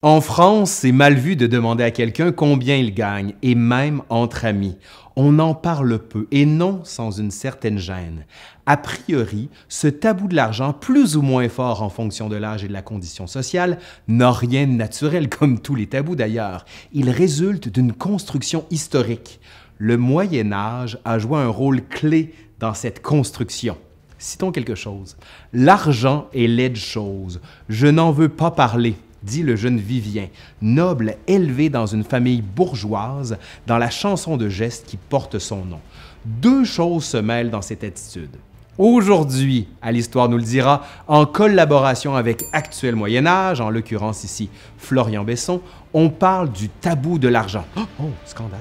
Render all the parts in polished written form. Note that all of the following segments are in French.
En France, c'est mal vu de demander à quelqu'un combien il gagne, et même entre amis. On en parle peu, et non sans une certaine gêne. A priori, ce tabou de l'argent, plus ou moins fort en fonction de l'âge et de la condition sociale, n'a rien de naturel, comme tous les tabous d'ailleurs. Il résulte d'une construction historique. Le Moyen Âge a joué un rôle clé dans cette construction. Citons quelque chose. « L'argent est laide chose, je n'en veux pas parler », dit le jeune Vivien, noble élevé dans une famille bourgeoise, dans la chanson de geste qui porte son nom. Deux choses se mêlent dans cette attitude. Aujourd'hui, à l'Histoire nous le dira, en collaboration avec Actuel Moyen Âge, en l'occurrence ici Florian Besson, on parle du tabou de l'argent. Oh, scandale!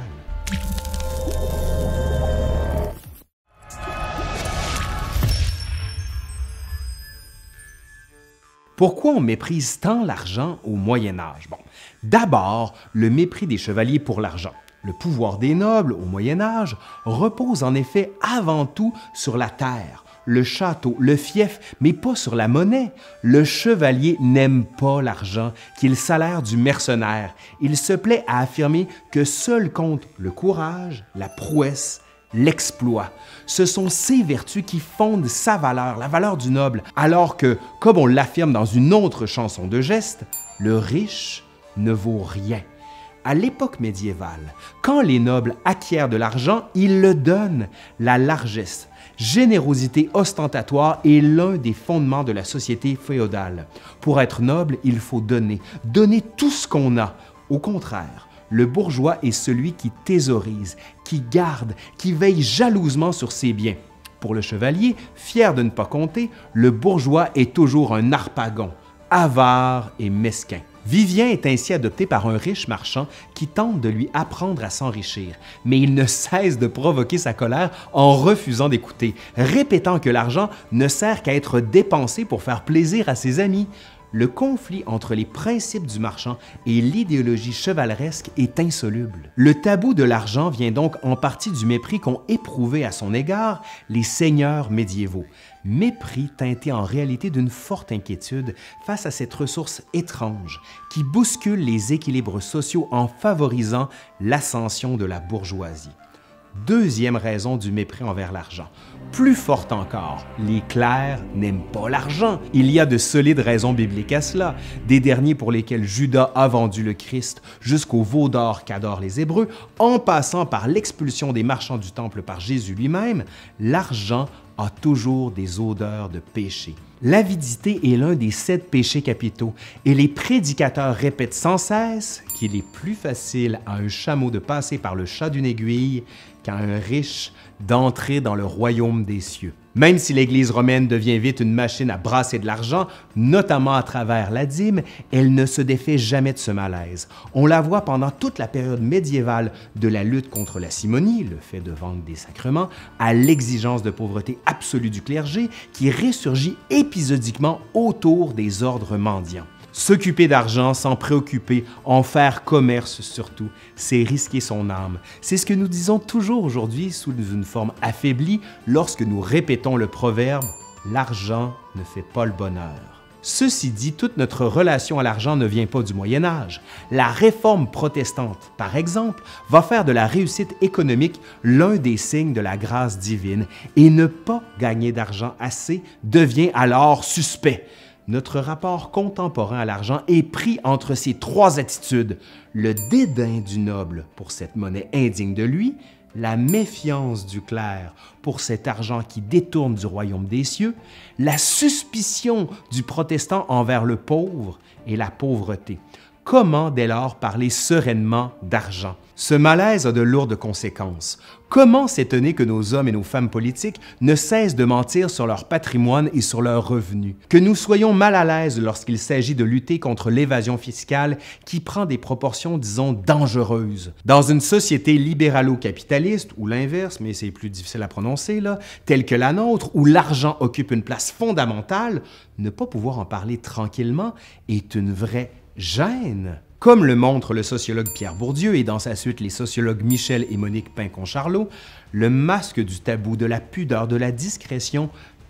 Pourquoi on méprise tant l'argent au Moyen Âge? Bon, d'abord, le mépris des chevaliers pour l'argent. Le pouvoir des nobles au Moyen Âge repose en effet avant tout sur la terre, le château, le fief, mais pas sur la monnaie. Le chevalier n'aime pas l'argent, qui est le salaire du mercenaire. Il se plaît à affirmer que seul compte le courage, la prouesse, l'exploit. Ce sont ces vertus qui fondent sa valeur, la valeur du noble, alors que, comme on l'affirme dans une autre chanson de geste, le riche ne vaut rien. À l'époque médiévale, quand les nobles acquièrent de l'argent, ils le donnent. La largesse, générosité ostentatoire est l'un des fondements de la société féodale. Pour être noble, il faut donner tout ce qu'on a. Au contraire, le bourgeois est celui qui thésaurise, qui garde, qui veille jalousement sur ses biens. Pour le chevalier, fier de ne pas compter, le bourgeois est toujours un harpagon, avare et mesquin. Vivien est ainsi adopté par un riche marchand qui tente de lui apprendre à s'enrichir, mais il ne cesse de provoquer sa colère en refusant d'écouter, répétant que l'argent ne sert qu'à être dépensé pour faire plaisir à ses amis. Le conflit entre les principes du marchand et l'idéologie chevaleresque est insoluble. Le tabou de l'argent vient donc en partie du mépris qu'ont éprouvé à son égard les seigneurs médiévaux. Mépris teinté en réalité d'une forte inquiétude face à cette ressource étrange qui bouscule les équilibres sociaux en favorisant l'ascension de la bourgeoisie. Deuxième raison du mépris envers l'argent. Plus forte encore, les clercs n'aiment pas l'argent. Il y a de solides raisons bibliques à cela, des derniers pour lesquels Judas a vendu le Christ jusqu'au veau d'or qu'adorent les Hébreux, en passant par l'expulsion des marchands du temple par Jésus lui-même, l'argent a toujours des odeurs de péché. L'avidité est l'un des 7 péchés capitaux et les prédicateurs répètent sans cesse qu'il est plus facile à un chameau de passer par le chat d'une aiguille qu'à un riche d'entrer dans le royaume des cieux. Même si l'Église romaine devient vite une machine à brasser de l'argent, notamment à travers la dîme, elle ne se défait jamais de ce malaise. On la voit pendant toute la période médiévale de la lutte contre la simonie, le fait de vendre des sacrements, à l'exigence de pauvreté absolue du clergé qui ressurgit épisodiquement autour des ordres mendiants. S'occuper d'argent, s'en préoccuper, en faire commerce surtout, c'est risquer son âme. C'est ce que nous disons toujours aujourd'hui sous une forme affaiblie lorsque nous répétons le proverbe « l'argent ne fait pas le bonheur ». Ceci dit, toute notre relation à l'argent ne vient pas du Moyen Âge. La réforme protestante, par exemple, va faire de la réussite économique l'un des signes de la grâce divine et ne pas gagner d'argent assez devient alors suspect. Notre rapport contemporain à l'argent est pris entre ces 3 attitudes, le dédain du noble pour cette monnaie indigne de lui, la méfiance du clerc pour cet argent qui détourne du royaume des cieux, la suspicion du protestant envers le pauvre et la pauvreté. Comment dès lors parler sereinement d'argent? Ce malaise a de lourdes conséquences. Comment s'étonner que nos hommes et nos femmes politiques ne cessent de mentir sur leur patrimoine et sur leurs revenus? Que nous soyons mal à l'aise lorsqu'il s'agit de lutter contre l'évasion fiscale qui prend des proportions, disons, dangereuses. Dans une société libéralo-capitaliste, ou l'inverse, mais c'est plus difficile à prononcer, là, telle que la nôtre, où l'argent occupe une place fondamentale, ne pas pouvoir en parler tranquillement est une vraie gêne. Comme le montre le sociologue Pierre Bourdieu et dans sa suite les sociologues Michel et Monique Pincon-Charlot, le masque du tabou, de la pudeur, de la discrétion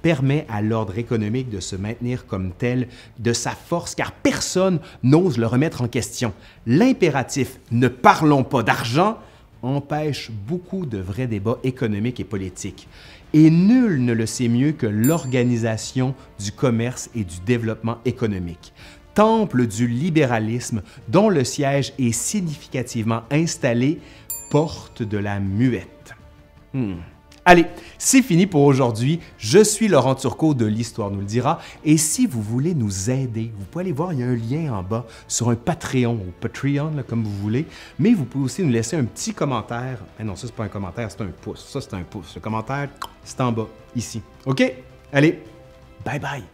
permet à l'ordre économique de se maintenir comme tel de sa force car personne n'ose le remettre en question. L'impératif « ne parlons pas d'argent » empêche beaucoup de vrais débats économiques et politiques. Et nul ne le sait mieux que l'Organisation du commerce et du développement économique, temple du libéralisme dont le siège est significativement installé porte de la muette. Allez, c'est fini pour aujourd'hui. Je suis Laurent Turcot de l'Histoire nous le dira. Et si vous voulez nous aider, vous pouvez aller voir, il y a un lien en bas sur un Patreon ou Patreon, là, comme vous voulez. Mais vous pouvez aussi nous laisser un petit commentaire. Eh non, ça, c'est pas un commentaire, c'est un pouce. Ça, c'est un pouce. Le commentaire, c'est en bas, ici. OK? Allez, bye bye!